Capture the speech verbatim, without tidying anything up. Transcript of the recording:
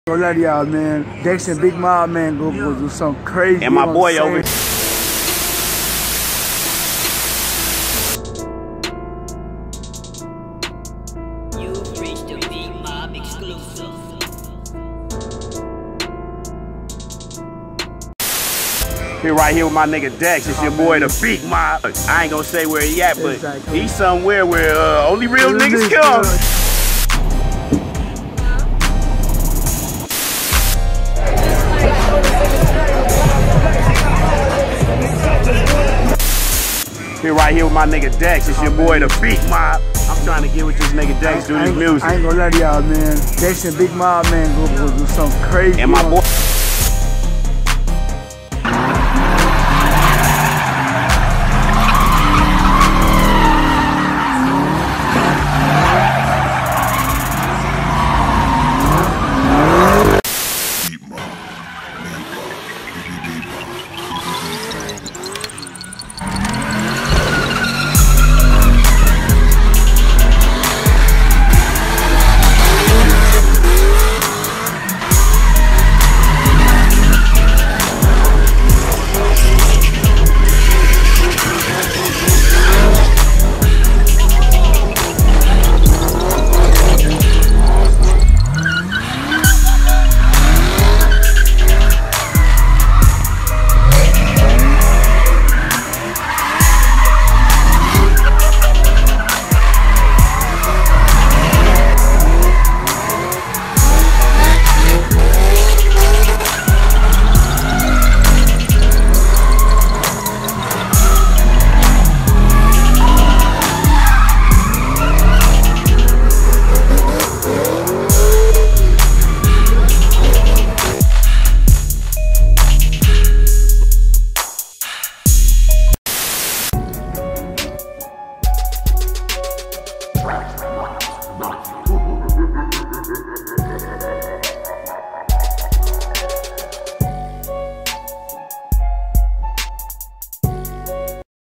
Go lie to y'all, man. Dex and Big Mob, man, go, go do something crazy. And my boy over here. You've reached the Big Mob exclusive. Here right here with my nigga Dex. It's your boy, the Big Mob. I ain't gonna say where he at, but he's somewhere where uh, only real niggas come. Here right here with my nigga Dex. It's your boy, the Big Mob. I'm trying to get with this nigga Dex, do this music. I ain't gonna lie to y'all, man. Dex and Big Mob, man, go, go do something crazy. And my boy. Bye.